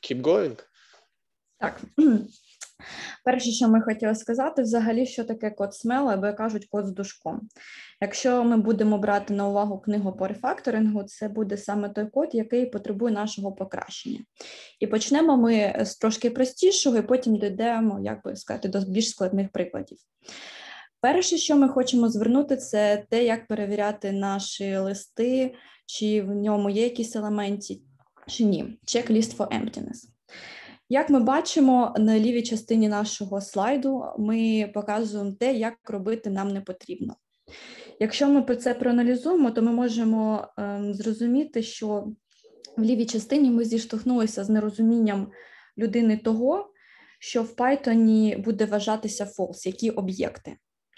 keep going. Так. Перше, що ми хотіли сказати, взагалі, що таке код smell, або кажуть код з дужком. Якщо ми будемо брати на увагу книгу по рефакторингу, це буде саме той код, який потребує нашого покращення. І почнемо ми з трошки простішого, і потім дійдемо, як би сказати, до більш складних прикладів. Перше, що ми хочемо звернути, це те, як перевіряти наші листи, чи в ньому є якісь елементи, чи ні. Checklist for emptiness. Як ми бачимо, на лівій частині нашого слайду ми показуємо те, як робити нам не потрібно. Якщо ми це проаналізуємо, то ми можемо зрозуміти, що в лівій частині ми зіштовхнулися з нерозумінням людини того, що в Python буде вважатися false, які об'єкти.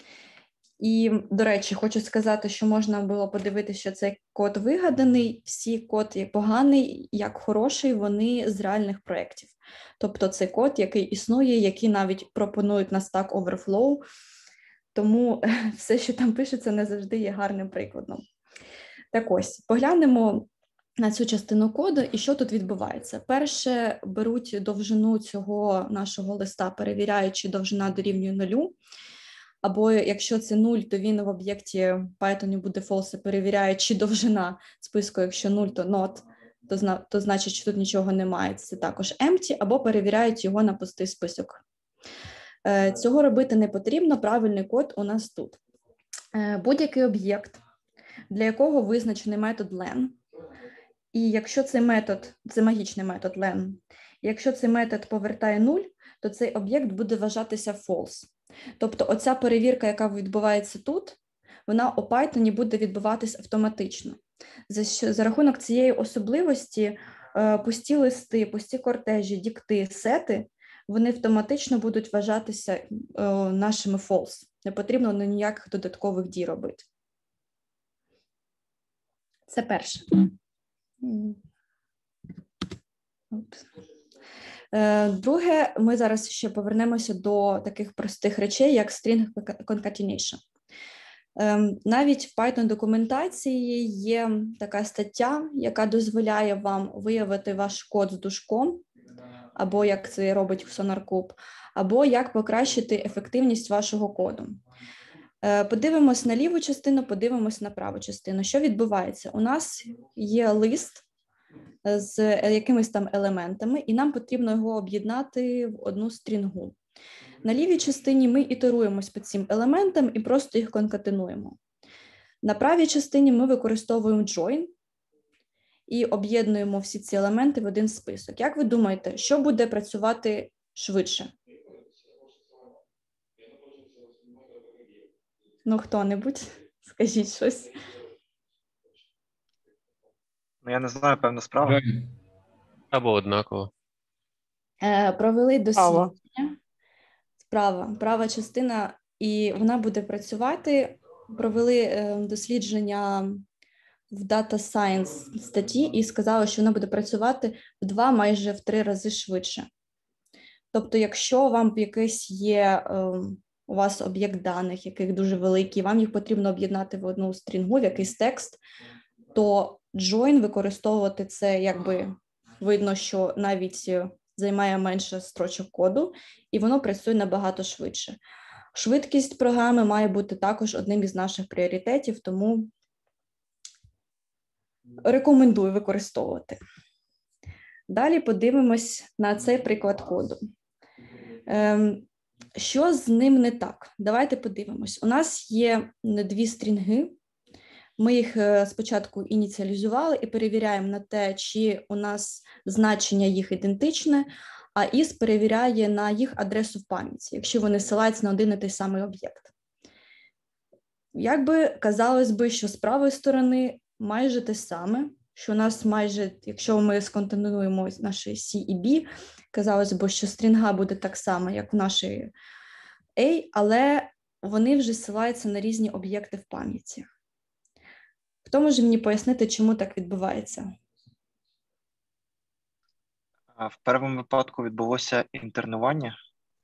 І, до речі, хочу сказати, що можна було подивитися, що цей код вигаданий, всі код як поганий, як хороший, вони з реальних проєктів. Тобто це код, який існує, який навіть пропонують на Stack Overflow, тому все, що там пишеться, не завжди є гарним прикладом. Так ось, поглянемо на цю частину коду і що тут відбувається. Перше, беруть довжину цього нашого листа, перевіряючи довжина дорівнює 0. Або якщо це 0, то він в об'єкті Python буде false, перевіряє, чи довжина списку, якщо 0, то not, то значить, що тут нічого немає, це також empty, або перевіряють його на пустий список. Цього робити не потрібно, правильний код у нас тут. Будь-який об'єкт, для якого визначений метод len, і якщо цей метод, це магічний метод len, якщо цей метод повертає 0, то цей об'єкт буде вважатися false. Тобто оця перевірка, яка відбувається тут, вона у Python буде відбуватись автоматично. За рахунок цієї особливості пусті листи, пусті кортежі, дікти, сети, вони автоматично будуть вважатися нашими false. Не потрібно ніяких додаткових дій робити. Це перше. Друге, ми зараз ще повернемося до таких простих речей, як string concatenation. Навіть в Python-документації є така стаття, яка дозволяє вам виявити ваш код з дужком, або як це робить SonarCube, або як покращити ефективність вашого коду. Подивимось на ліву частину, подивимось на праву частину. Що відбувається? У нас є лист з якимись там елементами, і нам потрібно його об'єднати в одну стрінгу. На лівій частині ми ітеруємось по цим елементам і просто їх конкатенуємо. На правій частині ми використовуємо join і об'єднуємо всі ці елементи в один список. Як ви думаєте, що буде працювати швидше? Ну, хто-небудь, скажіть щось. Ну, я не знаю, певно, справа. Або однаково. Провели дослідження. Права частина, і вона буде працювати. Провели дослідження в Data Science статті і сказали, що вона буде працювати в 2, майже в 3 рази швидше. Тобто, якщо вам якийсь є у вас об'єкт даних, яких дуже великий, вам їх потрібно об'єднати в одну стрінгу, в якийсь текст, то join використовувати це, якби видно, що навіть займає менше строчок коду, і воно працює набагато швидше. Швидкість програми має бути також одним із наших пріоритетів, тому рекомендую використовувати. Далі подивимось на цей приклад коду. Що з ним не так? Давайте подивимось. У нас є 2 стрінги. Ми їх спочатку ініціалізували і перевіряємо на те, чи у нас значення їх ідентичне, а ІС перевіряє на їх адресу в пам'яті, якщо вони ссилаються на один і той самий об'єкт. Якби казалось би, що з правої сторони майже те саме, що у нас майже, якщо ми сконтинуємо наші C і B, казалось би, що стрінга буде так само, як в нашій A, але вони вже ссилаються на різні об'єкти в пам'яті. Хто може мені пояснити, чому так відбувається? В першому випадку відбулося інтернування?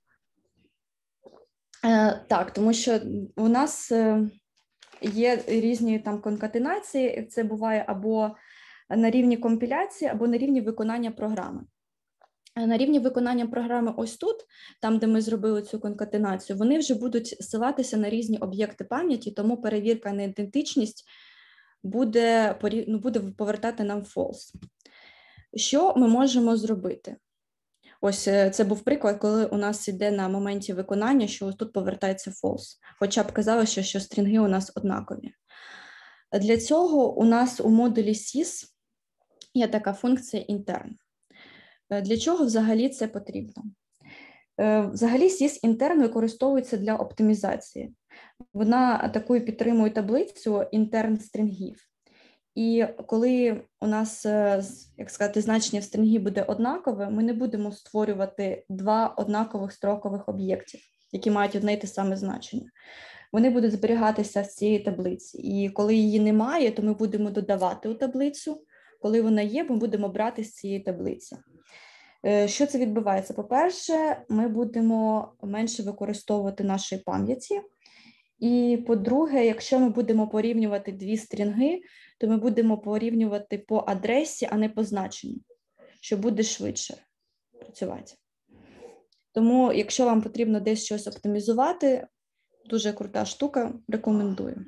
Так, тому що у нас є різні там конкатенації, це буває або на рівні компіляції, або на рівні виконання програми. на рівні виконання програми ось тут, там, де ми зробили цю конкатенацію, вони вже будуть ссилатися на різні об'єкти пам'яті, тому перевірка на ідентичність буде повертати нам false. Що ми можемо зробити? Ось це був приклад, коли у нас йде на моменті виконання, що ось тут повертається false, хоча б казалося, що стрінги у нас однакові. Для цього у нас у модулі sys є така функція intern. Для чого взагалі це потрібно? Взагалі sys intern використовується для оптимізації. Вона атакує, підтримує таблицю intern стрінгів. І коли у нас, як сказати, значення в стрінгі буде однакове, ми не будемо створювати два однакових строкових об'єктів, які мають одне й те саме значення. Вони будуть зберігатися в цій таблиці. І коли її немає, то ми будемо додавати у таблицю. Коли вона є, ми будемо брати з цієї таблиці. Що це відбувається? По-перше, ми будемо менше використовувати нашої пам'яті. І по-друге, якщо ми будемо порівнювати дві стрінги, то ми будемо порівнювати по адресі, а не по значенню, що буде швидше працювати. Тому, якщо вам потрібно десь щось оптимізувати, дуже крута штука, рекомендую.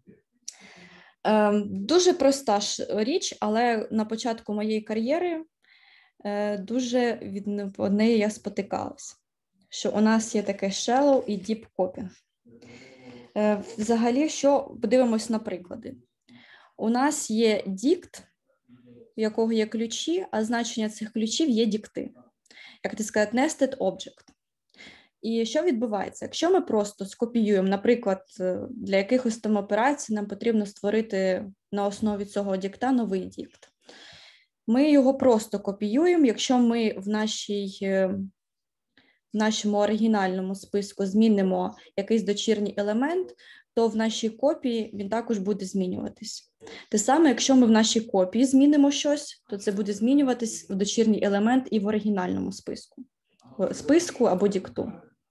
Дуже проста річ, але на початку моєї кар'єри дуже від неї я спотикалась, що у нас є таке shallow і deep copying. Взагалі, що подивимось на приклади. У нас є dict, у якого є ключі, а значення цих ключів є дікти. Як ти сказати, nested object. І що відбувається? Якщо ми просто скопіюємо, наприклад, для якихось там операцій нам потрібно створити на основі цього дікта новий дікт. Ми його просто копіюємо, якщо ми в нашому оригінальному списку змінимо якийсь дочірній елемент, то в нашій копії він також буде змінюватись. Те саме, якщо ми в нашій копії змінимо щось, то це буде змінюватись в дочірній елемент і в оригінальному списку або дікту.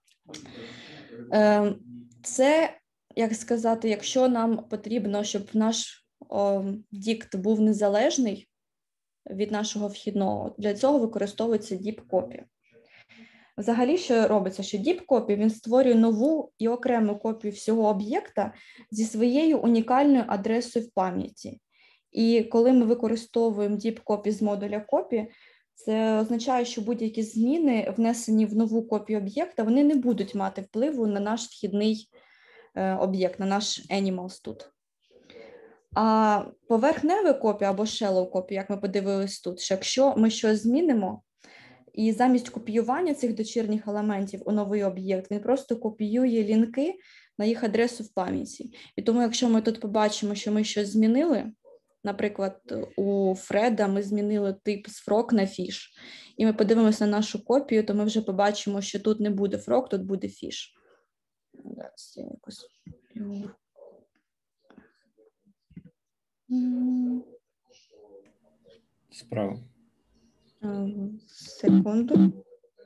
Це, як сказати, якщо нам потрібно, щоб наш дікт був незалежний від нашого вхідного, для цього використовується deep copy. Взагалі, що робиться, що deep copy, він створює нову і окрему копію всього об'єкта зі своєю унікальною адресою в пам'яті. І коли ми використовуємо deep copy з модуля copy, це означає, що будь-які зміни, внесені в нову копію об'єкта, вони не будуть мати впливу на наш вхідний об'єкт, на наш animals тут. А поверхнева копія або shallow копія, як ми подивились тут, що якщо ми щось змінимо, і замість копіювання цих дочірніх елементів у новий об'єкт, він просто копіює лінки на їх адресу в пам'яті. І тому, якщо ми тут побачимо, що ми щось змінили, наприклад, у Фреда ми змінили тип з frog на fish, і ми подивимося на нашу копію, то ми вже побачимо, що тут не буде frog, тут буде fish. Зараз я якось... Справа. Секунду.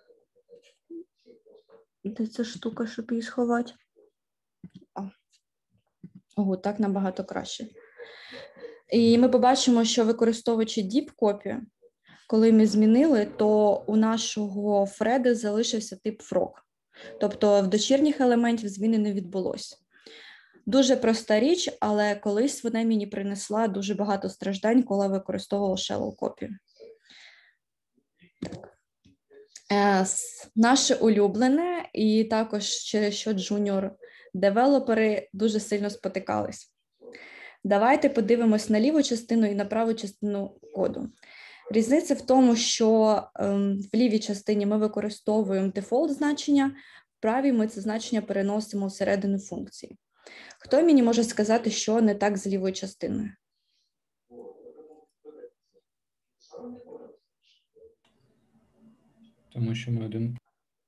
Де ця штука, щоб її сховати? Ого, так набагато краще. І ми побачимо, що використовуючи deep copy, коли ми змінили, то у нашого Фреда залишився тип frog. Тобто в дочірніх елементів зміни не відбулося. Дуже проста річ, але колись вона мені принесла дуже багато страждань, коли використовувала shallow copy. Наше улюблене, і також через що джуніор-девелопери дуже сильно спотикались. Давайте подивимось на ліву частину і на праву частину коду. Різниця в тому, що в лівій частині ми використовуємо дефолт значення, в правій ми це значення переносимо всередину функції. Хто мені може сказати, що не так з лівою частиною? Тому що ми один.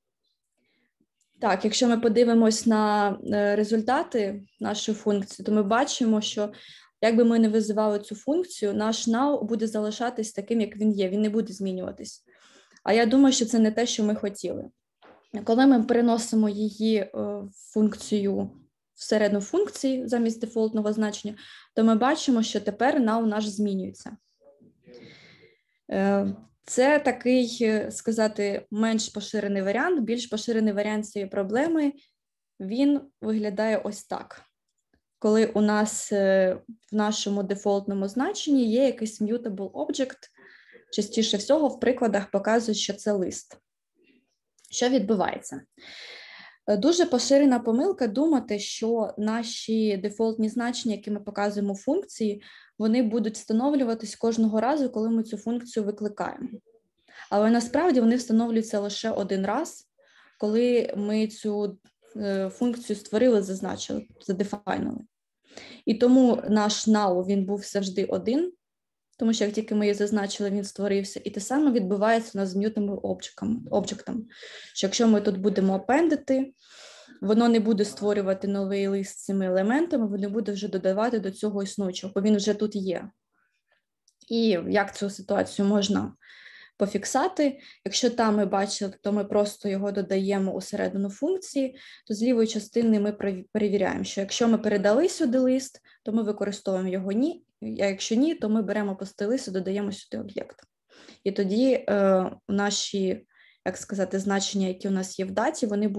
Так, якщо ми подивимось на результати нашої функції, то ми бачимо, що як би ми не визивали цю функцію, наш now буде залишатись таким, як він є, він не буде змінюватись. А я думаю, що це не те, що ми хотіли. Коли ми переносимо її функцію всередину функції замість дефолтного значення, то ми бачимо, що тепер now наш змінюється. Це такий, сказати, менш поширений варіант. Більш поширений варіант цієї проблеми, він виглядає ось так. Коли у нас в нашому дефолтному значенні є якийсь mutable object, частіше всього в прикладах показують, що це лист. Що відбувається? Дуже поширена помилка думати, що наші дефолтні значення, які ми показуємо в функції, вони будуть встановлюватись кожного разу, коли ми цю функцію викликаємо. Але насправді вони встановлюються лише один раз, коли ми цю функцію створили, зазначили, задефайнили. І тому наш null, він був завжди один, тому що як тільки ми її зазначили, він створився. І те саме відбувається у нас з mutable об'єктом, що якщо ми тут будемо апендити, воно не буде створювати новий лист з цими елементами, воно буде вже додавати до цього існуючого, бо він вже тут є. І як цю ситуацію можна пофіксати? Якщо там ми бачили, то ми просто його додаємо усередину функції, то з лівої частини ми перевіряємо, що якщо ми передали сюди лист, то ми використовуємо його ні, а якщо ні, то ми беремо пустий лист і додаємо сюди об'єкт. І тоді наші, як сказати, значення, які у нас є в даті, вони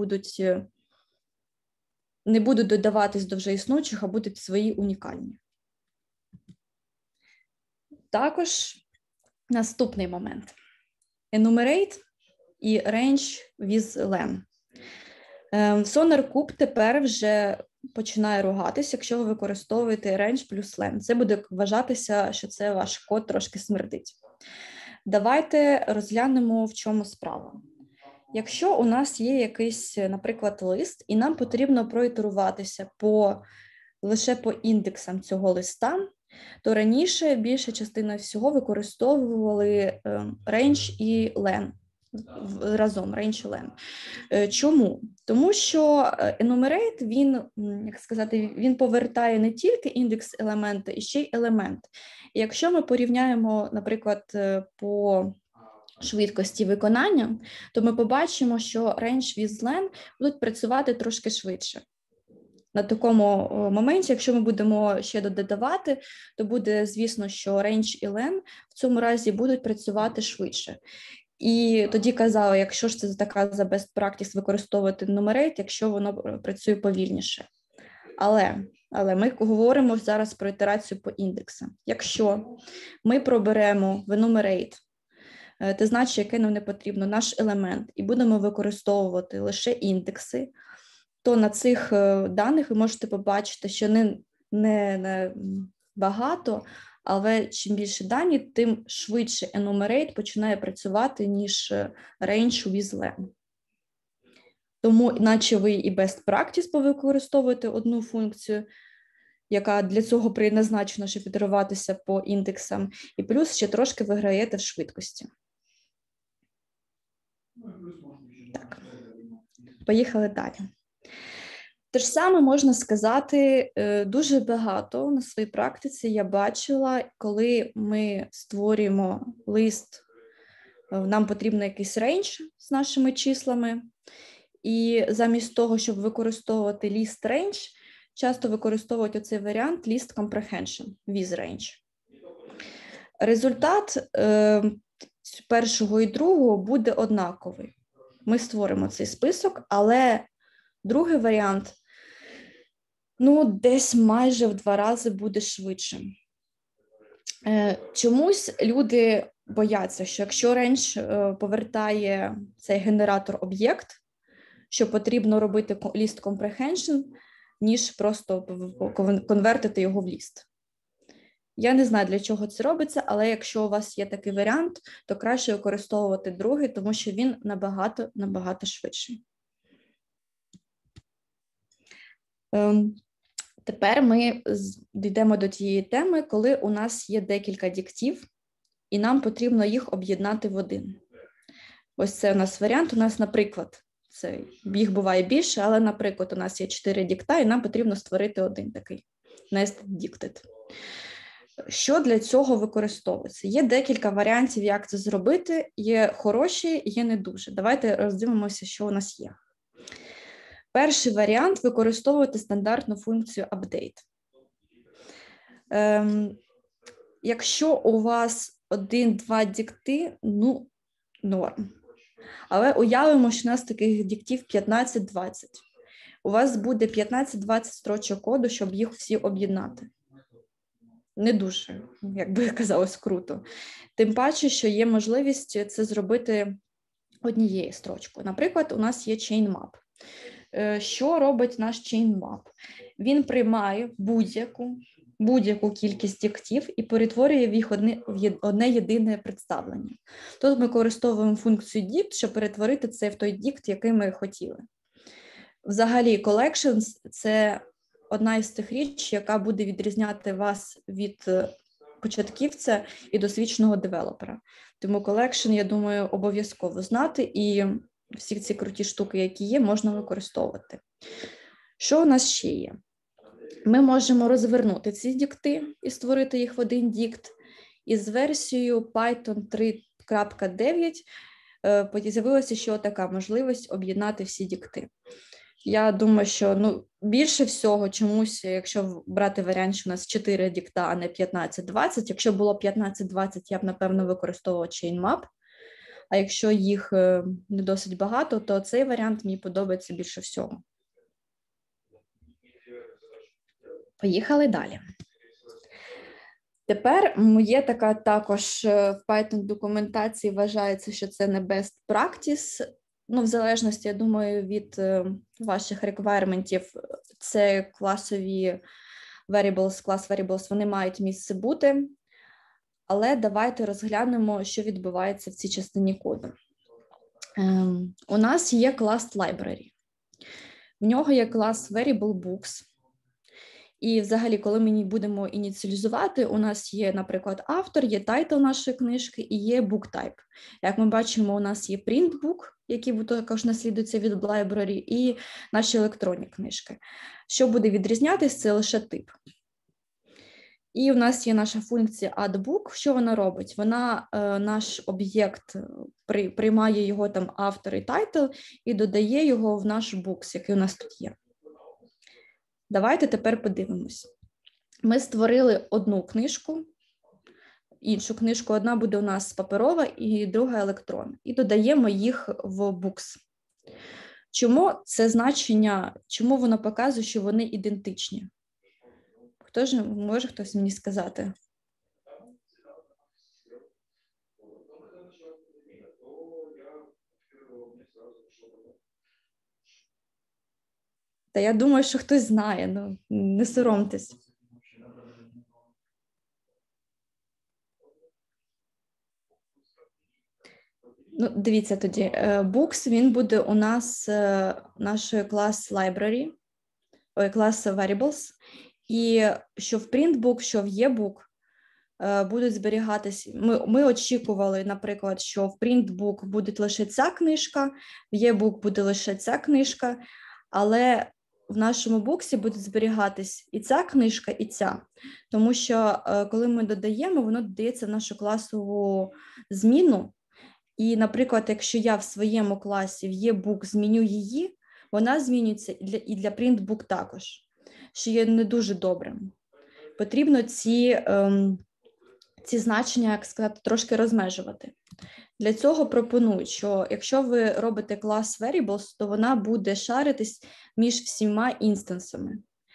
не будуть додаватись до вже існуючих, а будуть свої унікальні. Також наступний момент. Enumerate і range with len. SonarCube тепер вже починає ругатись, якщо ви використовуєте range плюс len. Це буде вважатися, що це ваш код трошки смердить. Давайте розглянемо, в чому справа. Якщо у нас є якийсь, наприклад, лист, і нам потрібно проітеруватися лише по індексам цього листа, то раніше більша частина всього використовували range і len разом, range і len. Чому? Тому що enumerate, він повертає не тільки індекс елемента, і ще й елемент. І якщо ми порівняємо, наприклад, по швидкості виконання, то ми побачимо, що range with len будуть працювати трошки швидше. На такому моменті, якщо ми будемо ще додавати, то буде, звісно, що range і len в цьому разі будуть працювати швидше. І тоді казали, якщо ж це така за best practice використовувати enumerate, якщо воно працює повільніше. Але ми говоримо зараз про ітерацію по індексам. Якщо ми проберемо в enumerate те значення, яке нам не потрібно, наш елемент, і будемо використовувати лише індекси, то на цих даних ви можете побачити, що не багато, але чим більше дані, тим швидше enumerate починає працювати, ніж range with len. Тому, наче ви і best practice повикористовуєте одну функцію, яка для цього предназначена, щоб ітеруватися по індексам, і плюс ще трошки виграєте в швидкості. Так, поїхали далі. Те ж саме можна сказати, дуже багато на своїй практиці я бачила, коли ми створюємо лист, нам потрібен якийсь рейндж з нашими числами, і замість того, щоб використовувати list range, часто використовують оцей варіант list comprehension with range. Результат першого і другого буде однаковий. Ми створимо цей список, але другий варіант, десь майже в 2 рази буде швидшим. Чомусь люди бояться, що якщо range повертає цей генератор об'єкт, що потрібно робити list comprehension, ніж просто конвертити його в ліст. Я не знаю, для чого це робиться, але якщо у вас є такий варіант, то краще використовувати другий, тому що він набагато швидший. Тепер ми дійдемо до тієї теми, коли у нас є декілька діктів, і нам потрібно їх об'єднати в один. Ось це у нас варіант. У нас, наприклад, їх буває більше, але, наприклад, у нас є 4 дікта, і нам потрібно створити один такий nested dicted. Що для цього використовується? Є декілька варіантів, як це зробити. Є хороші, є не дуже. Давайте роздивимося, що у нас є. Перший варіант – використовувати стандартну функцію update. Якщо у вас 1-2 дікти, ну, норм. Але уявимо, що у нас таких діктів 15-20. У вас буде 15-20 строчок коду, щоб їх всі об'єднати. Не дуже, як би казалось, круто. Тим паче, що є можливість це зробити однією строчкою. Наприклад, у нас є chain map. Що робить наш chain map? Він приймає будь-яку кількість діктів і перетворює їх в одне єдине представлення. Тут ми використовуємо функцію dict, щоб перетворити це в той дікт, який ми хотіли. Взагалі, collections – це одна із тих річ, яка буде відрізняти вас від початківця і досвідченого девелопера. Тому collection, я думаю, обов'язково знати, і всі ці круті штуки, які є, можна використовувати. Що у нас ще є? Ми можемо розвернути ці дікти і створити їх в один дікт. І з версією Python 3.9 з'явилася ще така можливість об'єднати всі дікти. Я думаю, що більше всього чомусь, якщо брати варіант, що у нас 4 дікта, а не 15-20, якщо було 15-20, я б, напевно, використовувала chain map, а якщо їх не досить багато, то цей варіант мені подобається більше всього. Поїхали далі. Тепер є така також в Python документації вважається, що це не best practice. В залежності, я думаю, від ваших реквайрментів, це класові variables, клас variables, вони мають місце бути. Але давайте розглянемо, що відбувається в цій частині коду. У нас є клас library. В нього є клас variable books. І взагалі, коли ми будемо ініціалізувати, у нас є, наприклад, автор, є тайтл нашої книжки і є book type. Як ми бачимо, у нас є print book, який також наслідується від library, і наші електронні книжки. Що буде відрізнятися, це лише тип. І у нас є наша функція addBook. Що вона робить? Вона наш об'єкт приймає його там автор і тайтл і додає його в наш books, який у нас тут є. Давайте тепер подивимось. Ми створили одну книжку, іншу книжку, одна буде у нас паперова і друга електронна. І додаємо їх в books. Чому це значення, чому воно показує, що вони ідентичні? Може хтось мені сказати? Та я думаю, що хтось знає, не соромтесь. Дивіться тоді, Books, він буде у нас нашою клас library, клас variables, і що в printbook, що в eBook будуть зберігатись. Ми очікували, наприклад, що в printbook буде лише ця книжка, в eBook буде лише ця книжка, але в нашому буксі буде зберігатись і ця книжка, і ця. Тому що, коли ми додаємо, воно додається в нашу класову зміну. І, наприклад, якщо я в своєму класі в eBook зміню її, вона змінюється і для printbook також, що є не дуже добрим. Потрібно ці значення, як сказати, трошки розмежувати. Для цього пропонують, що якщо ви робите клас variables, то вона буде шаритись між всіма інстансами.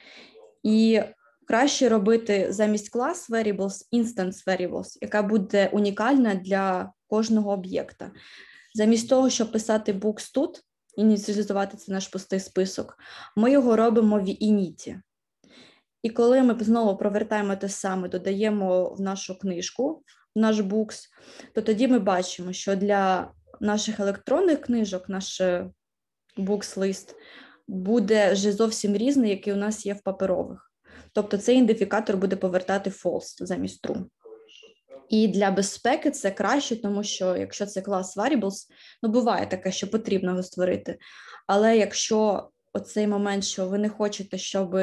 І краще робити замість клас variables instance variables, яка буде унікальна для кожного об'єкта. Замість того, щоб писати books тут, ініціалізувати це наш пустий список, ми його робимо в init. І коли ми знову провертаємо те саме, додаємо в нашу книжку, в наш books, то тоді ми бачимо, що для наших електронних книжок наш books-лист буде вже зовсім різний, який у нас є в паперових. Тобто цей ідентифікатор буде повертати false замість true. І для безпеки це краще, тому що якщо це клас variables, буває таке, що потрібно його створити. Але якщо оцей момент, що ви не хочете, щоб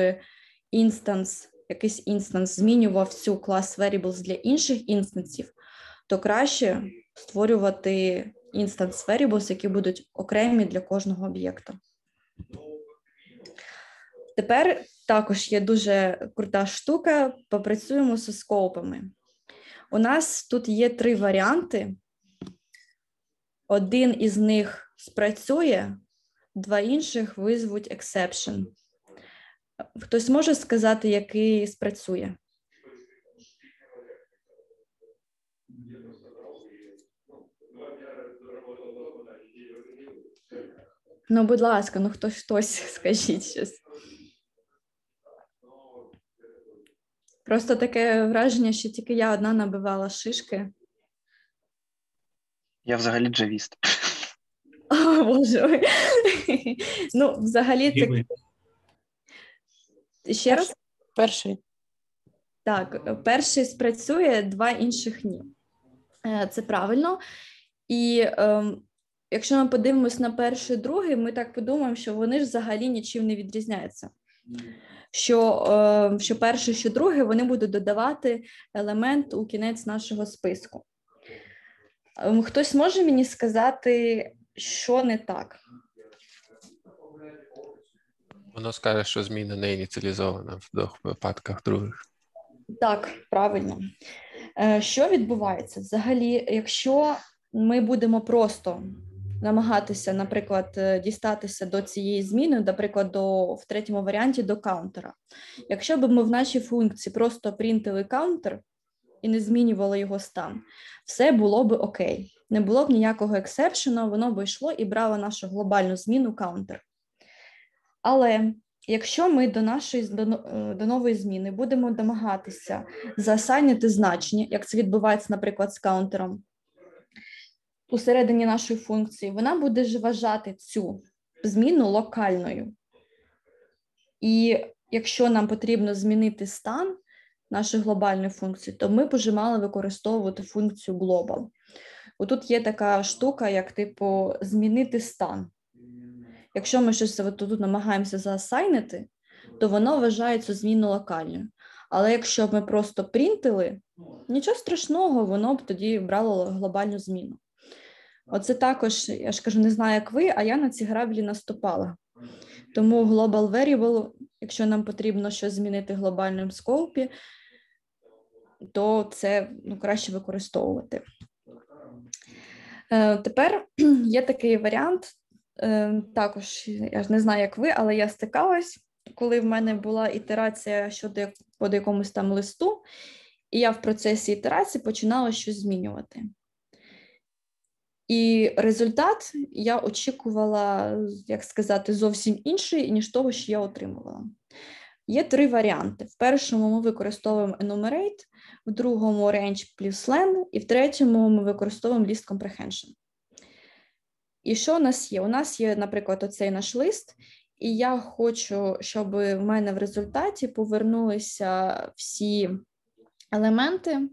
якийсь інстанс змінював цю клас variables для інших інстансів, то краще створювати інстанс variables, які будуть окремі для кожного об'єкта. Тепер також є дуже крута штука, попрацюємо зі скопами. У нас тут є 3 варіанти. Один із них спрацює, 2 інших визвуть exception. Хтось може сказати, який спрацює? Ну, будь ласка, ну хтось скажіть щось. Просто таке враження, що тільки я одна набивала шишки. Я взагалі джавіст. О, Боже. Ну, взагалі, Лівий. це... Ще раз? Перший. Так, перший спрацює, 2 інших ні. Це правильно. І якщо ми подивимось на перший і другий, ми так подумаємо, що вони ж взагалі нічим не відрізняються. Що перший, що другий, вони будуть додавати елемент у кінець нашого списку. Хтось може мені сказати, що не так? Воно скаже, що зміна не ініціалізована в 2 випадках других. Так, правильно. Що відбувається? Взагалі, якщо ми будемо просто намагатися, наприклад, дістатися до цієї зміни, наприклад, в третьому варіанті до каунтера. Якщо б ми в нашій функції просто принтили каунтер і не змінювали його стан, все було б окей. Не було б ніякого ексепшену, воно б йшло і брало нашу глобальну зміну каунтер. Але якщо ми до нової зміни будемо намагатися заасайнити значення, як це відбувається, наприклад, з каунтером, усередині нашої функції, вона буде вважати цю зміну локальною. І якщо нам потрібно змінити стан нашої глобальної функції, то ми б вже мали використовувати функцію global. Отут є така штука, як типу змінити стан. Якщо ми щось тут намагаємося заасайнити, то воно вважає цю зміну локальною. Але якщо б ми просто принтили, нічого страшного, воно б тоді брало глобальну зміну. Оце також, я ж кажу, не знаю, як ви, а я на ці граблі наступала. Тому global variable, якщо нам потрібно щось змінити в глобальному скопі, то це краще використовувати. Тепер є такий варіант, також, я ж не знаю, як ви, але я стикалась, коли в мене була ітерація по якомусь там листу, і я в процесі ітерації починала щось змінювати. І результат я очікувала, як сказати, зовсім інший, ніж того, що я отримувала. Є 3 варіанти. В першому ми використовуємо enumerate, в другому range плюс len, і в третьому ми використовуємо list comprehension. І що у нас є? У нас є, наприклад, оцей наш лист, і я хочу, щоб в мене в результаті повернулися всі елементи,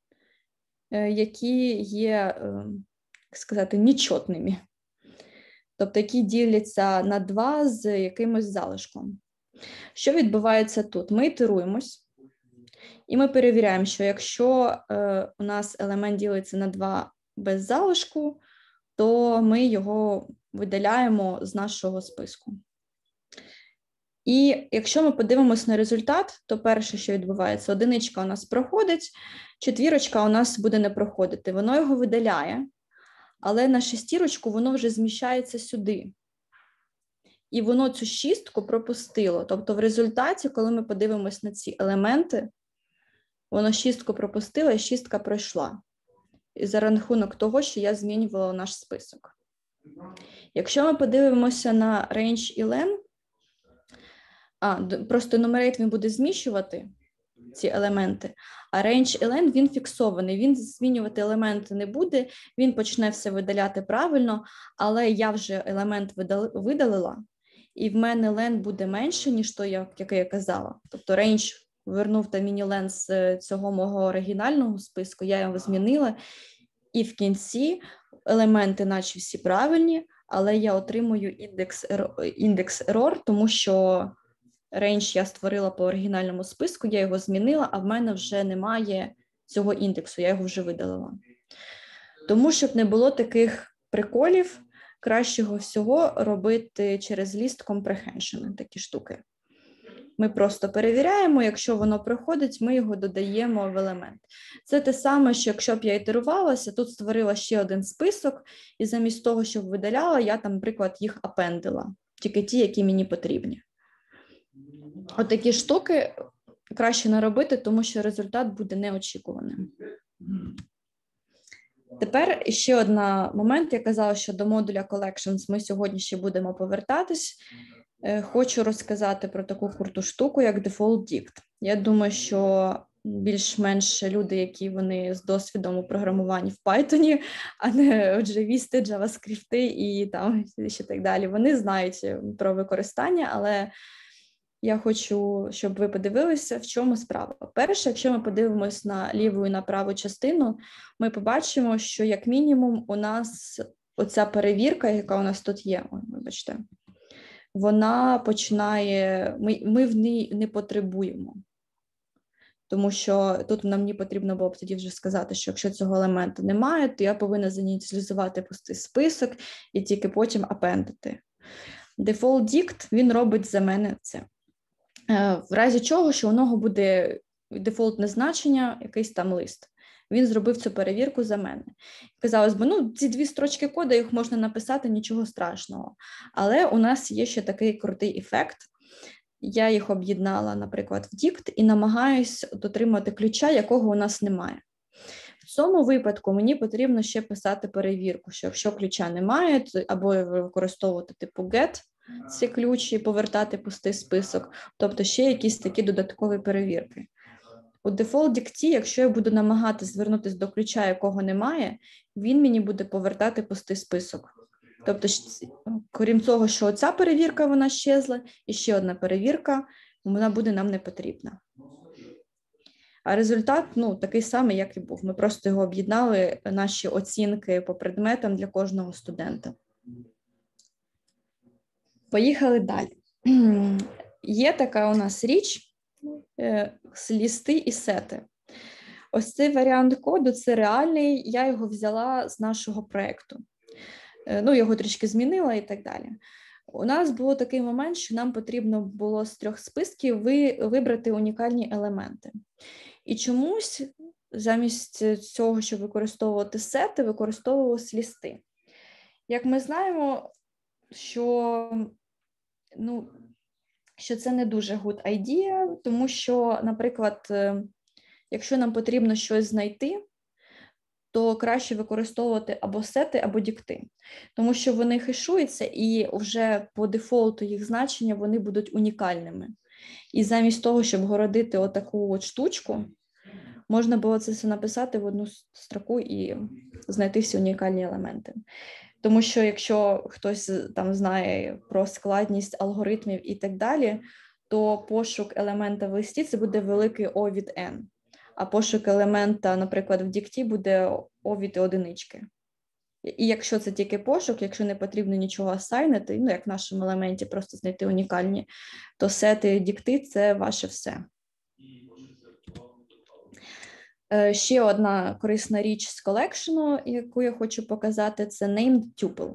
які є, як сказати, нечотними. Тобто, які діляться на 2 з якимось залишком. Що відбувається тут? Ми ітеруємось, і ми перевіряємо, що якщо у нас елемент ділиться на 2 без залишку, то ми його видаляємо з нашого списку. І якщо ми подивимось на результат, то перше, що відбувається, 1 у нас проходить, 4 у нас буде не проходити. Воно його видаляє, але на 6 воно вже зміщається сюди. І воно цю 6 пропустило. Тобто в результаті, коли ми подивимось на ці елементи, воно 6 пропустило, і 6 пройшла. І за рахунок того, що я змінювала наш список. Якщо ми подивимося на range і len, просто enumerate він буде зміщувати ці елементи, а range і len він фіксований, він змінювати елементи не буде, він почне все видаляти правильно, але я вже елемент видалила, і в мене len буде менше, ніж то, як я казала. Тобто range вернув та міні-len з цього мого оригінального списку, я його змінила, і в кінці елементи наче всі правильні, але я отримую індекс error, тому що range я створила по оригінальному списку, я його змінила, а в мене вже немає цього індексу, я його вже видалила. Тому, щоб не було таких приколів, кращого всього робити через list comprehension такі штуки. Ми просто перевіряємо, якщо воно проходить, ми його додаємо в елемент. Це те саме, що якщо б я ітерувалася, тут створила ще один список, і замість того, щоб видаляла, я там, наприклад, їх апендила, тільки ті, які мені потрібні. Отакі штуки краще не робити, тому що результат буде неочікуваним. Тепер ще один момент, я казала, що до модуля Collections ми сьогодні ще будемо повертатись. Хочу розказати про таку круту штуку, як Default Dict. Я думаю, що більш-менш люди, які вони з досвідом у програмуванні в Python, а не джавісти, джаваскрипти і там ще так далі, вони знають про використання, але я хочу, щоб ви подивилися, в чому справа. Перше, якщо ми подивимось на ліву і на праву частину, ми побачимо, що як мінімум у нас оця перевірка, яка у нас тут є, вибачте, вона починає, ми в ній не потребуємо. Тому що тут нам не потрібно було б тоді вже сказати, що якщо цього елементу немає, то я повинна заініціалізувати пустий список і тільки потім апендити. Default Dict, він робить за мене це. В разі чого, що у нього буде дефолтне значення, якийсь там лист. Він зробив цю перевірку за мене. Казалось би, ну, ці 2 строчки коду, їх можна написати, нічого страшного. Але у нас є ще такий крутий ефект. Я їх об'єднала, наприклад, в Dict і намагаюсь дотримати ключа, якого у нас немає. В цьому випадку мені потрібно ще писати перевірку, що якщо ключа немає, то або використовувати типу get, ці ключі і повертати пустий список, тобто ще якісь такі додаткові перевірки. У Default Dict, якщо я буду намагатися звернутися до ключа, якого немає, він мені буде повертати пустий список. Тобто, крім того, що ця перевірка, вона щезла, і ще одна перевірка, вона буде нам не потрібна. А результат, ну, такий самий, як і був. Ми просто його об'єднали, наші оцінки по предметам для кожного студента. Поїхали далі. Є така у нас річ, лісти і сети. Ось цей варіант коду, це реальний, я його взяла з нашого проєкту. Ну, його трішки змінила і так далі. У нас був такий момент, що нам потрібно було з 3 списків вибрати унікальні елементи. І чомусь замість цього, щоб використовувати сети, використовувалися лісти. Як ми знаємо, що це не дуже good idea, тому що, наприклад, якщо нам потрібно щось знайти, то краще використовувати або сети, або дікти. Тому що вони хешуються, і вже по дефолту їх значення вони будуть унікальними. І замість того, щоб городити отаку от штучку, можна було це все написати в одну строку і знайти всі унікальні елементи. Тому що якщо хтось там знає про складність алгоритмів і так далі, то пошук елемента в листі – це буде великий O від N. А пошук елемента, наприклад, в дікті буде O від одинички. І якщо це тільки пошук, якщо не потрібно нічого асайнити, ну, як в нашому елементі просто знайти унікальні, то сети і дікти – це ваше все. Ще одна корисна річ з колекшену, яку я хочу показати, це named tuple.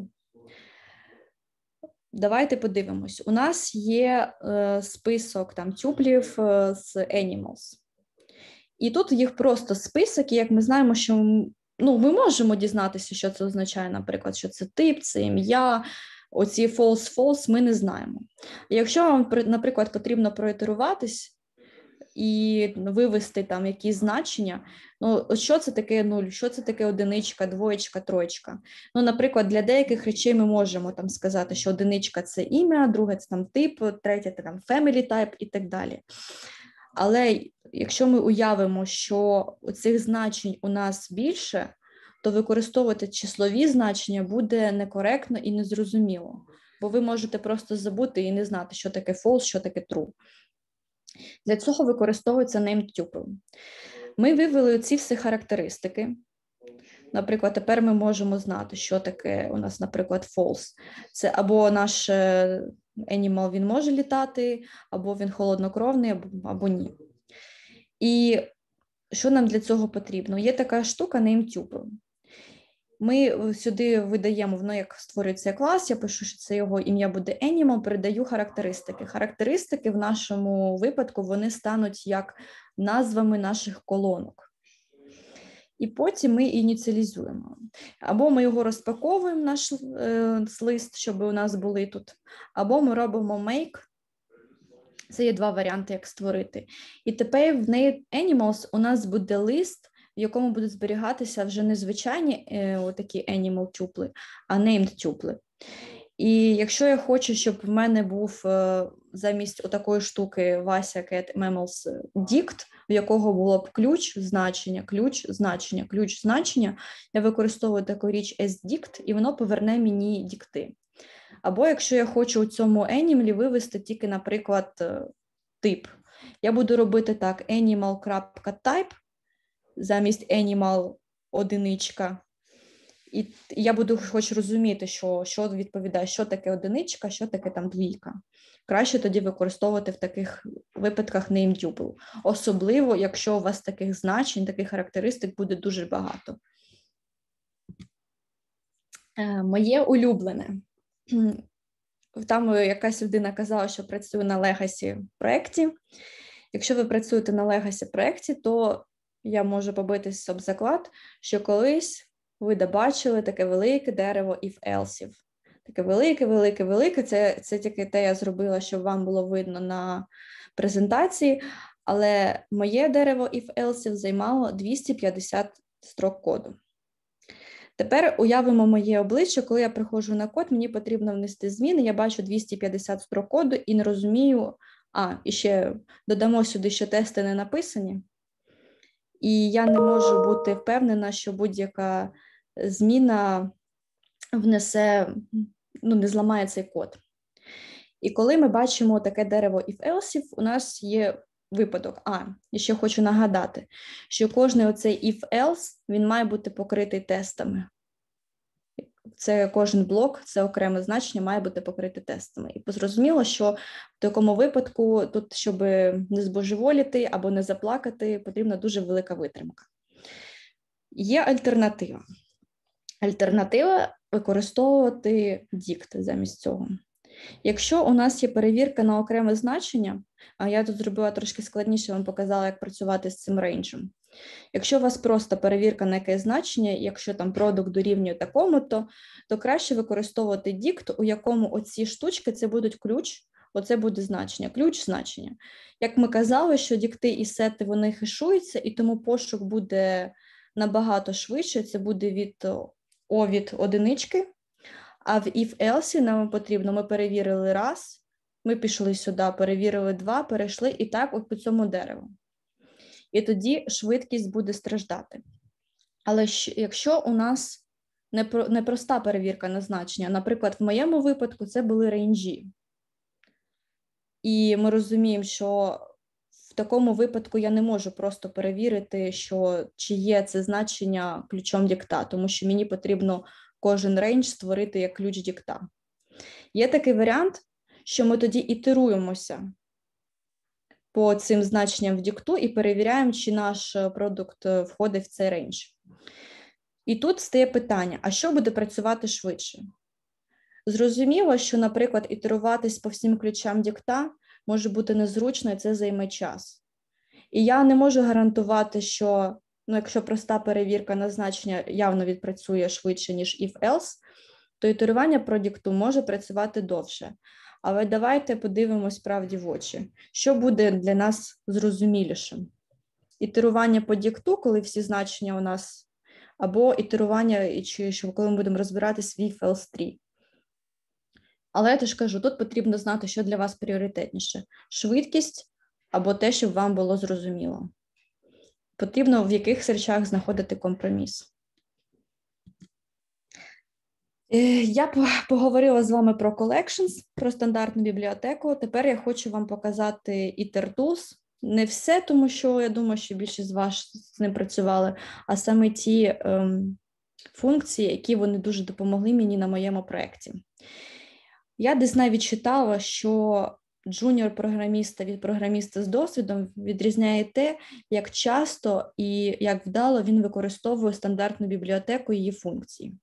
Давайте подивимось. У нас є список там тюплів з animals. І тут їх просто список, і як ми знаємо, що ми можемо дізнатися, що це означає, наприклад, що це тип, це ім'я, оці false, ми не знаємо. І якщо вам, наприклад, потрібно проітеруватись і вивести там якісь значення, що це таке 0, що це таке одиничка, двоєчка, троєчка. Наприклад, для деяких речей ми можемо там сказати, що одиничка – це ім'я, друге – це там тип, третє – це там family type і так далі. Але якщо ми уявимо, що цих значень у нас більше, то використовувати числові значення буде некоректно і незрозуміло, бо ви можете просто забути і не знати, що таке false, що таке true. Для цього використовується named tuple. Ми вивели ці всі характеристики. Наприклад, тепер ми можемо знати, що таке у нас, наприклад, false. Це або наш animal, він може літати, або він холоднокровний, або ні. І що нам для цього потрібно? Є така штука named tuple. ми сюди видаємо, воно як створюється клас, я пишу, що це його ім'я буде animal, передаю характеристики. Характеристики в нашому випадку, вони стануть як назвами наших колонок. І потім ми ініціалізуємо. Або ми його розпаковуємо, наш лист, щоб у нас були тут, або ми робимо make. Це є два варіанти, як створити. І тепер в animals у нас буде лист, в якому будуть зберігатися вже не звичайні такі animal тюпли, а named тюпли. І якщо я хочу, щоб в мене був замість отакої штуки Вася Cat Mammals dict, в якого було б ключ, значення, ключ, значення, ключ, значення, я використовую таку річ as dict, і воно поверне мені дікти. Або якщо я хочу у цьому animal вивести тільки, наприклад, тип, я буду робити так: animal.type замість animal одиничка. І я буду хоч розуміти, що відповідає, що таке одиничка, що таке там двійка. Краще тоді використовувати в таких випадках named tuple. Особливо, якщо у вас таких значень, таких характеристик буде дуже багато. Моє улюблене. Там якась людина казала, що працює на Legacy проєкті. Якщо ви працюєте на Legacy проєкті, то я можу побитись об заклад, що колись ви бачили таке велике дерево if-else'ів. Таке велике. Це тільки те я зробила, щоб вам було видно на презентації. Але моє дерево if-else'ів займало 250 строк коду. Тепер уявимо моє обличчя, коли я приходжу на код, мені потрібно внести зміни, я бачу 250 строк коду і не розумію, і ще додамо сюди, що тести не написані. І я не можу бути впевнена, що будь-яка зміна не зламає цей код. І коли ми бачимо таке дерево if-else'ів, у нас є випадок. І ще хочу нагадати, що кожний оцей if-else, він має бути покритий тестами. Це кожен блок, це окреме значення, має бути покритий тестами. І зрозуміло, що в такому випадку, тут, щоб не збожеволіти або не заплакати, потрібна дуже велика витримка. Є альтернатива. Альтернатива – використовувати дікт замість цього. Якщо у нас є перевірка на окреме значення, а я тут зробила трошки складніше, вам показала, як працювати з цим рейнджем. Якщо у вас просто перевірка на якесь значення, якщо там продукт дорівнює такому-то, то краще використовувати дікт, у якому оці штучки – це будуть ключ, оце буде значення, ключ, значення. Як ми казали, що дікти і сети, вони хешуються, і тому пошук буде набагато швидше, це буде від одинички, а в if-else нам потрібно, ми перевірили раз, ми пішли сюди, перевірили два, перейшли і так от по цьому дереву. І тоді швидкість буде страждати. Але якщо у нас не проста перевірка на значення, наприклад, в моєму випадку це були рейнджі. І ми розуміємо, що в такому випадку я не можу просто перевірити, чи є це значення ключом дікта, тому що мені потрібно кожен рейндж створити як ключ дікта. Є такий варіант, що ми тоді ітеруємося по цим значенням в дікту і перевіряємо, чи наш продукт входить в цей рейндж. І тут стає питання, а що буде працювати швидше? Зрозуміло, що, наприклад, ітеруватись по всім ключам дікта може бути незручно, і це займе час. І я не можу гарантувати, що, якщо проста перевірка на значення явно відпрацює швидше, ніж if-else, то ітерування про дікту може працювати довше. Але давайте подивимось правді в очі. Що буде для нас зрозумілішим? Ітерування по дікту, коли всі значення у нас, або ітерування, коли ми будемо розбиратись в if-else 3. Але я теж кажу, тут потрібно знати, що для вас пріоритетніше. Швидкість або те, щоб вам було зрозуміло. Потрібно в яких речах знаходити компроміс. Я поговорила з вами про collections, про стандартну бібліотеку. Тепер я хочу вам показати iter-tools. Не все, тому що я думаю, що більшість з вас з ним працювали, а саме ті функції, які вони дуже допомогли мені на моєму проєкті. Я десь навіть читала, що джуніор-програміста від програміста з досвідом відрізняє те, як часто і як вдало він використовує стандартну бібліотеку і її функції.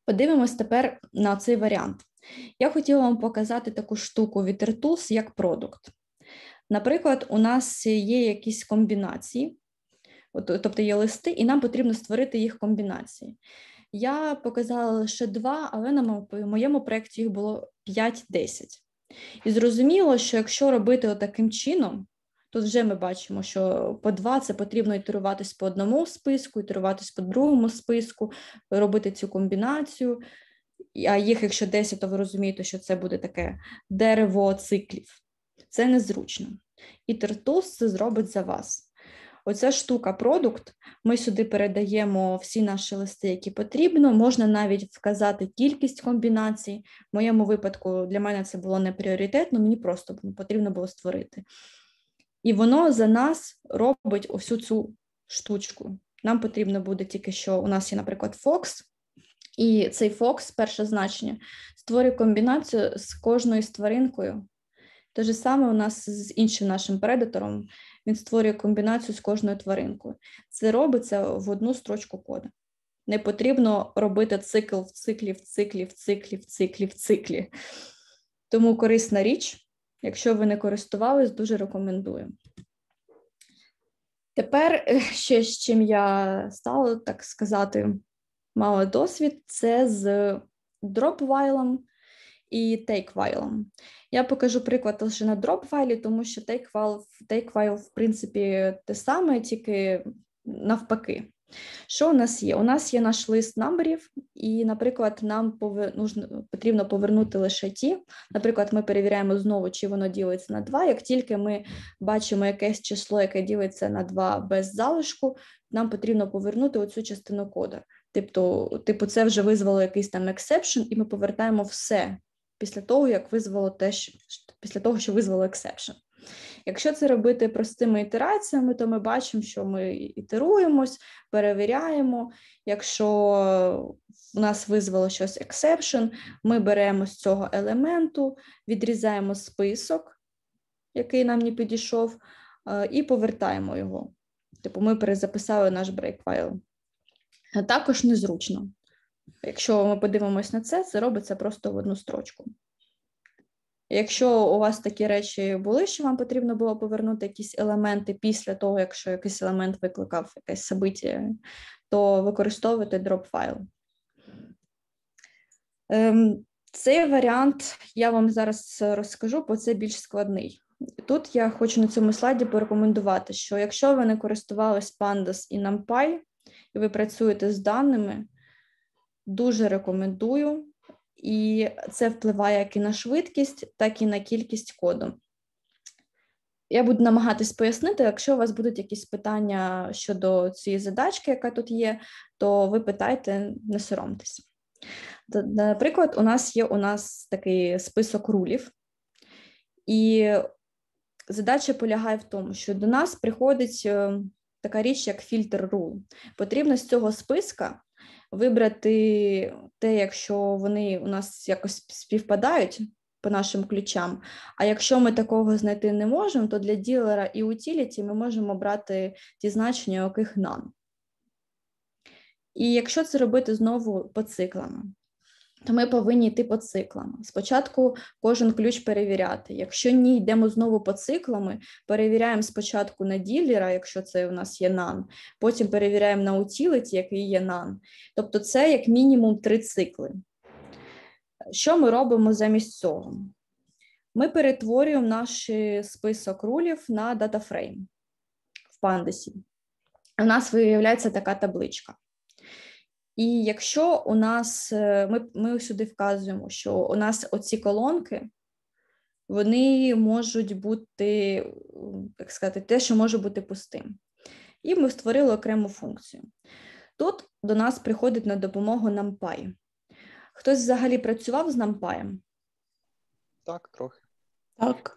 Подивимось тепер на цей варіант. Я хотіла вам показати таку штуку від Tools як продукт. Наприклад, у нас є якісь комбінації, тобто є листи, і нам потрібно створити їх комбінації. Я показала лише 2, але на моєму проєкті їх було 5-10. І зрозуміло, що якщо робити таким чином, тут вже ми бачимо, що по 2 це потрібно ітеруватись по одному списку, ітеруватись по другому списку, робити цю комбінацію. А їх, якщо 10, то ви розумієте, що це буде таке дерево циклів. Це незручно. І Tools це зробить за вас. Оця штука продукт, ми сюди передаємо всі наші листи, які потрібно, можна навіть вказати кількість комбінацій. В моєму випадку для мене це було не пріоритетно, мені просто потрібно було створити. І воно за нас робить всю цю штучку. Нам потрібно буде тільки, що у нас є, наприклад, Fox, і цей Fox, перше значення, створює комбінацію з кожною з тваринкою. Те ж саме у нас з іншим нашим предатором, він створює комбінацію з кожною тваринкою. Це робиться в одну строчку коду. Не потрібно робити цикл в циклі, в циклі, в циклі, в циклі, в циклі. Тому корисна річ, якщо ви не користувались, дуже рекомендую. Тепер ще з чим я стала, так сказати, мала досвід, це з drop-while і take-while. Я покажу приклад лише на drop-while, тому що take-while, в принципі, те саме, тільки навпаки. Що у нас є? У нас є наш лист номерів, і, наприклад, нам потрібно повернути лише ті. Наприклад, ми перевіряємо знову, чи воно ділиться на 2. Як тільки ми бачимо якесь число, яке ділиться на 2 без залишку, нам потрібно повернути оцю частину коду. Типу, це вже визвало якийсь там exception, і ми повертаємо все після того, що визвало exception. Якщо це робити простими ітераціями, то ми бачимо, що ми ітеруємось, перевіряємо. Якщо у нас визвало щось exception, ми беремо з цього елементу, відрізаємо список, який нам не підійшов, і повертаємо його. Типу ми перезаписали наш break-while. Також незручно. Якщо ми подивимось на це, це робиться просто в одну строчку. Якщо у вас такі речі були, що вам потрібно було повернути якісь елементи після того, якщо якийсь елемент викликав якесь собиття, то використовуйте drop-file. Цей варіант я вам зараз розкажу, бо це більш складний. Тут я хочу на цьому слайді порекомендувати, що якщо ви не користувались Pandas і NumPy, і ви працюєте з даними, дуже рекомендую. І це впливає як і на швидкість, так і на кількість коду. Я буду намагатись пояснити, якщо у вас будуть якісь питання щодо цієї задачки, яка тут є, то ви питайте, не соромтесь. Наприклад, у нас такий список рулів, і задача полягає в тому, що до нас приходить така річ, як фільтр рул. Потрібно з цього списка вибрати те, якщо вони у нас якось співпадають по нашим ключам, а якщо ми такого знайти не можемо, то для ділера і утіліті ми можемо брати ті значення, у яких none. І якщо це робити знову по циклам, то ми повинні йти по циклам. Спочатку кожен ключ перевіряти. Якщо ні, йдемо знову по циклами, перевіряємо спочатку на ділера, якщо це у нас є none, потім перевіряємо на utility, який є none. Тобто це як мінімум 3 цикли. Що ми робимо замість цього? Ми перетворюємо наш список рулів на датафрейм в Pandas. У нас виявляється така табличка. І якщо у нас, ми сюди вказуємо, що у нас оці колонки, вони можуть бути, як сказати, те, що може бути пустим. І ми створили окрему функцію. Тут до нас приходить на допомогу NumPy. Хтось взагалі працював з NumPy? Так, трохи. Так.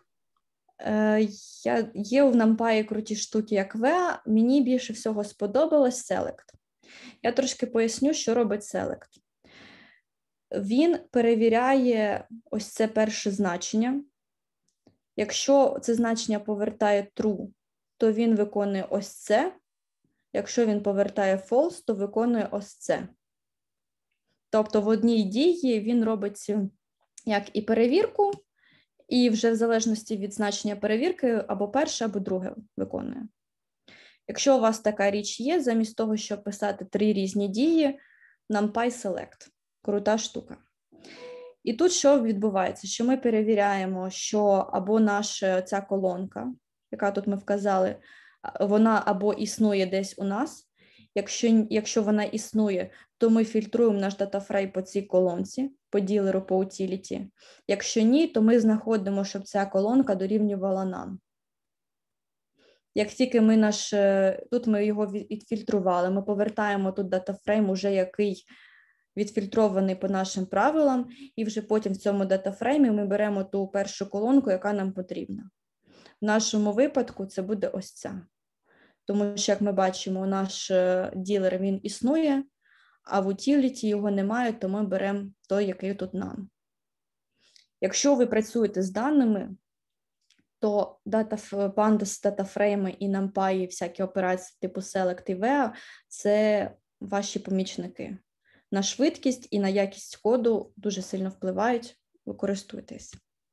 Є в NumPy круті штуки, як V. Мені більше всього сподобалось Select. Я трошки поясню, що робить Select. Він перевіряє ось це перше значення. Якщо це значення повертає true, то він виконує ось це. Якщо він повертає false, то виконує ось це. Тобто в одній дії він робить як і перевірку, і вже в залежності від значення перевірки або перше, або друге виконує. Якщо у вас така річ є, замість того, щоб писати 3 різні дії, NumPy Select. Крута штука. І тут що відбувається? Що ми перевіряємо, що або наша ця колонка, яка тут ми вказали, вона або існує десь у нас. Якщо вона існує, то ми фільтруємо наш датафрейм по цій колонці, по ділеру, по utility. Якщо ні, то ми знаходимо, щоб ця колонка дорівнювала нам. Як тільки тут ми його відфільтрували, ми повертаємо тут датафрейм, уже який відфільтрований по нашим правилам, і вже потім в цьому датафреймі ми беремо ту першу колонку, яка нам потрібна. В нашому випадку це буде ось ця. Тому що, як ми бачимо, наш ділер, він існує, а в utility його немає, то ми беремо той, який тут нам. Якщо ви працюєте з даними, то pandas, датафрейми і NumPy, всякі операції типу select і VEA – це ваші помічники. На швидкість і на якість коду дуже сильно впливають, ви користуєтесь.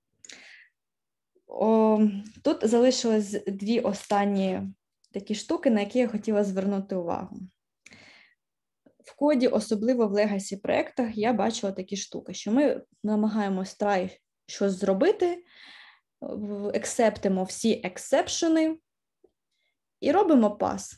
Тут залишилось 2 останні такі штуки, на які я хотіла звернути увагу. В коді, особливо в legacy проєктах, я бачила такі штуки, що ми намагаємось try щось зробити, ексептимо всі ексепшени і робимо пас.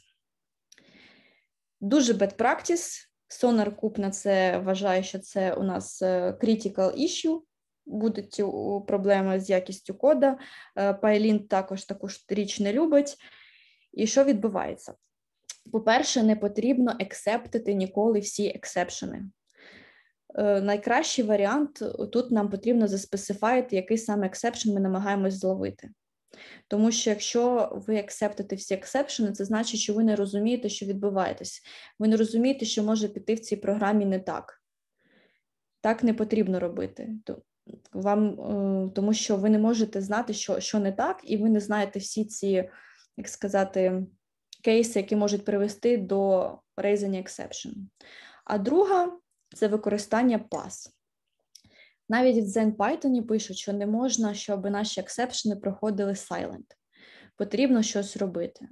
Дуже bad practice. Sonar Kub на це вважає, що це у нас critical issue, будуть проблеми з якістю кода. Pylint також таку річ не любить. І що відбувається? По-перше, не потрібно ексептити ніколи всі ексепшени. Найкращий варіант, тут нам потрібно заспецифаїти, який саме ексепшн ми намагаємось зловити. Тому що якщо ви ексептите всі ексепшени, це значить, що ви не розумієте, що відбуваєтесь. Ви не розумієте, що може піти в цій програмі не так. Так не потрібно робити. Тому що ви не можете знати, що не так, і ви не знаєте всі ці, як сказати, кейси, які можуть привести до raising exception. А друга – це використання pass. Навіть в Zen Python пишуть, що не можна, щоб наші ексепшени проходили silent. Потрібно щось робити.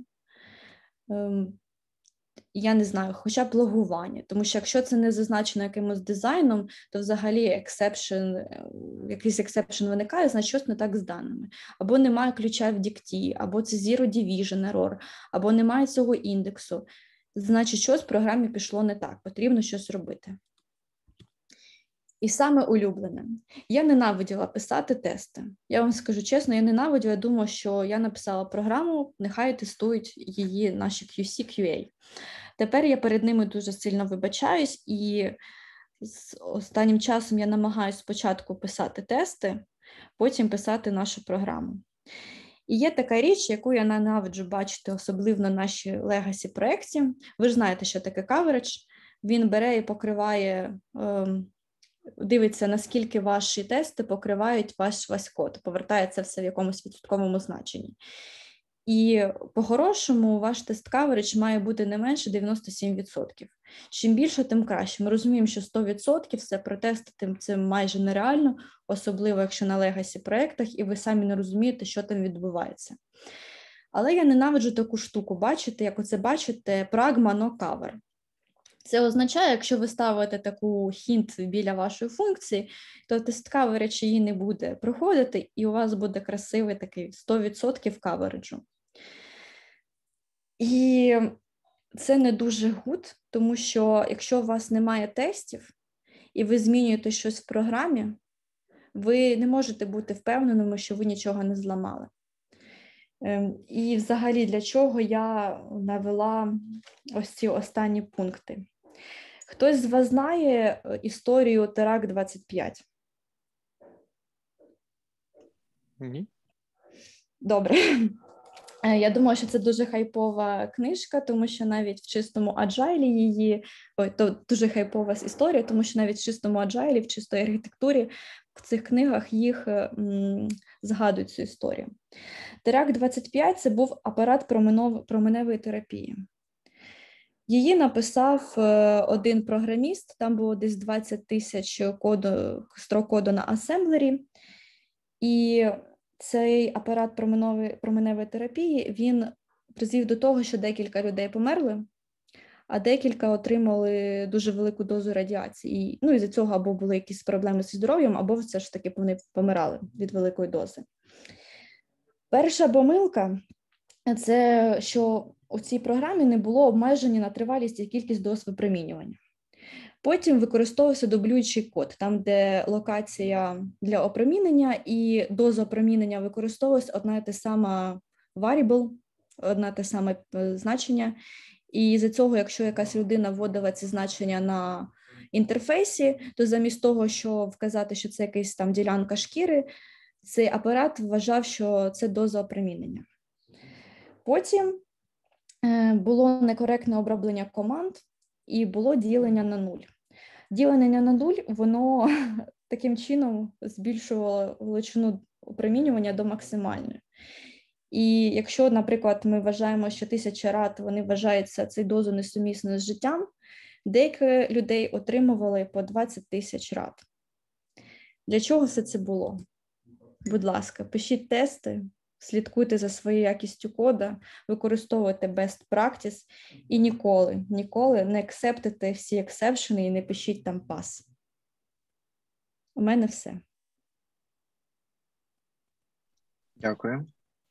Я не знаю, хоча б логування. Тому що якщо це не зазначено якимось дизайном, то взагалі якийсь ексепшн виникає, значить щось не так з даними. Або немає ключа в дікті, або це zero division error, або немає цього індексу. Значить, щось в програмі пішло не так, потрібно щось робити. І саме улюблене. Я ненавиділа писати тести. Я вам скажу чесно, я ненавиділа, я думала, що я написала програму, нехай тестують її наші QC, QA. Тепер я перед ними дуже сильно вибачаюсь, і з останнім часом я намагаюся спочатку писати тести, потім писати нашу програму. І є така річ, яку я ненавиджу бачити, особливо на нашій legacy проєкті. Ви ж знаєте, що таке coverage. Він бере і покриває, дивиться, наскільки ваші тести покривають ваш код, повертає це все в якомусь відсотковому значенні. І по-хорошому ваш тест-каверидж має бути не менше 97%. Чим більше, тим краще. Ми розуміємо, що 100% все протестити це майже нереально, особливо якщо на legacy проєктах, і ви самі не розумієте, що там відбувається. Але я ненавиджу таку штуку бачити, як оце бачите, pragma no cover. Це означає, якщо ви ставите таку хінт біля вашої функції, то тест-каверидж її не буде проходити, і у вас буде красивий такий 100% кавериджу. І це не дуже гуд, тому що якщо у вас немає тестів, і ви змінюєте щось в програмі, ви не можете бути впевненими, що ви нічого не зламали. І взагалі для чого я навела ось ці останні пункти. Хтось з вас знає історію Теракт 25? Ні. Добре. Я думаю, що це дуже хайпова книжка, тому що навіть в чистому аджайлі то дуже хайпова історія, тому що навіть в чистому аджайлі, в чистої архітектурі, в цих книгах їх згадують цю історію. Теракт 25 – це був апарат променевої терапії. Її написав один програміст, там було десь 20 тисяч строк коду на асемблері, і цей апарат променевої терапії, він призвів до того, що декілька людей померли, а декілька отримали дуже велику дозу радіації. Ну, із-за цього або були якісь проблеми зі здоров'ям, або все ж таки вони помирали від великої дози. Перша помилка – це що у цій програмі не було обмеження на тривалість і кількість доз випромінювання. Потім використовувався дублюючий код, там, де локація для опромінення і доза опромінення використовувалась одна і та сама variable, одне те саме значення. І з-за цього, якщо якась людина вводила ці значення на інтерфейсі, то замість того, щоб вказати, що це якась там ділянка шкіри, цей апарат вважав, що це доза опромінення. Потім було некоректне оброблення команд і було ділення на нуль. Ділення на нуль, воно таким чином збільшувало величину опромінювання до максимальної. І якщо, наприклад, ми вважаємо, що 1000 рад, вони вважаються цей дозу несумісною з життям, деякі людей отримували по 20 тисяч рад. Для чого все це було? Будь ласка, пишіть тести, слідкуйте за своєю якістю кода, використовуйте best practice і ніколи не акцептите всі ексепшени і не пишіть там pass. У мене все. Дякую.